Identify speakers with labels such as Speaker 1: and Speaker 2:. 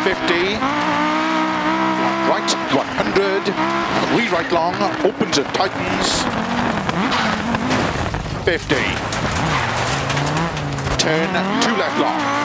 Speaker 1: 50. Right, 100. 3 right long, opens and tightens. 50. Turn 2 left long.